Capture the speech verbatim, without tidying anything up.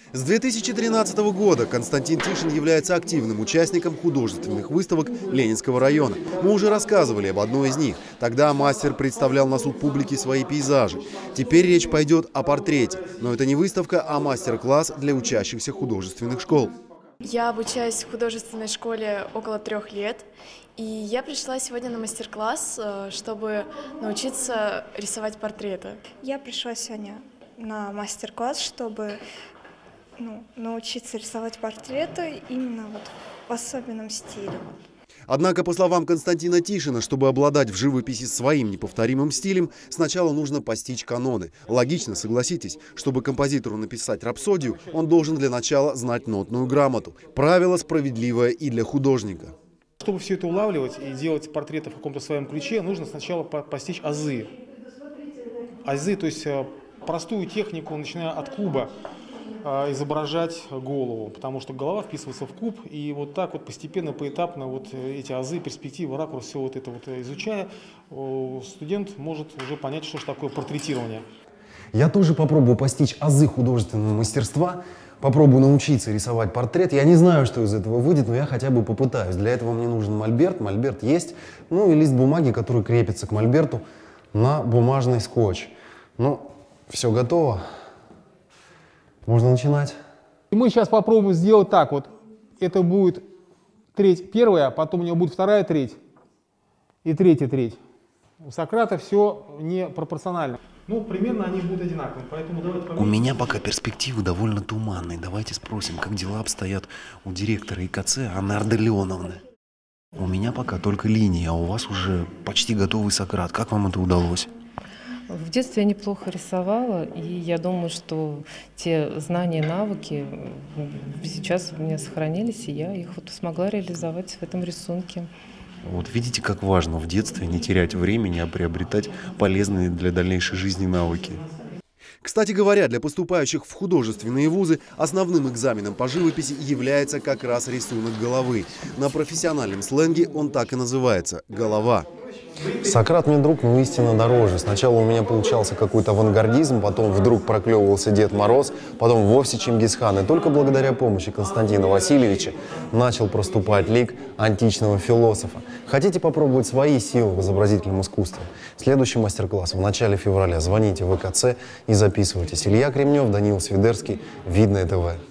С две тысячи тринадцатого года Константин Тишин является активным участником художественных выставок Ленинского района. Мы уже рассказывали об одной из них. Тогда мастер представлял на суд публики свои пейзажи. Теперь речь пойдет о портрете. Но это не выставка, а мастер-класс для учащихся художественных школ. Я обучаюсь в художественной школе около трех лет. И я пришла сегодня на мастер-класс, чтобы научиться рисовать портреты. Я пришла сегодня на мастер-класс, чтобы ну, научиться рисовать портреты именно вот в особенном стиле. Однако, по словам Константина Тишина, чтобы обладать в живописи своим неповторимым стилем, сначала нужно постичь каноны. Логично, согласитесь, чтобы композитору написать рапсодию, он должен для начала знать нотную грамоту. Правило справедливое и для художника. Чтобы все это улавливать и делать портреты в каком-то своем ключе, нужно сначала постичь азы. Азы, то есть простую технику, начиная от куба, изображать голову, потому что голова вписывается в куб, и вот так вот постепенно, поэтапно вот эти азы, перспективы, ракурс, все вот это вот изучая, студент может уже понять, что же такое портретирование. Я тоже попробую постичь азы художественного мастерства, попробую научиться рисовать портрет. Я не знаю, что из этого выйдет, но я хотя бы попытаюсь. Для этого мне нужен мольберт, мольберт есть, ну и лист бумаги, который крепится к мольберту на бумажный скотч. Ну, все готово. Можно начинать. Мы сейчас попробуем сделать так вот. Это будет треть первая, потом у него будет вторая треть и третья треть. У Сократа все не пропорционально. Ну, примерно они будут одинаковые, поэтому давайте У меня пока перспективы довольно туманные. Давайте спросим, как дела обстоят у директора ИКЦ Анны Ардалионовны. У меня пока только линия, а у вас уже почти готовый Сократ. Как вам это удалось? В детстве я неплохо рисовала, и я думаю, что те знания, навыки сейчас у меня сохранились, и я их вот смогла реализовать в этом рисунке. Вот видите, как важно в детстве не терять времени, а приобретать полезные для дальнейшей жизни навыки. Кстати говоря, для поступающих в художественные вузы основным экзаменом по живописи является как раз рисунок головы. На профессиональном сленге он так и называется – голова. Сократ мне друг, но истинно дороже. Сначала у меня получался какой-то авангардизм, потом вдруг проклевывался Дед Мороз, потом вовсе Чингисхан. И только благодаря помощи Константина Васильевича начал проступать лик античного философа. Хотите попробовать свои силы в изобразительном искусстве? Следующий мастер-класс в начале февраля. Звоните в ИКЦ и записывайтесь. Илья Кремнев, Даниил Свидерский, Видное ТВ.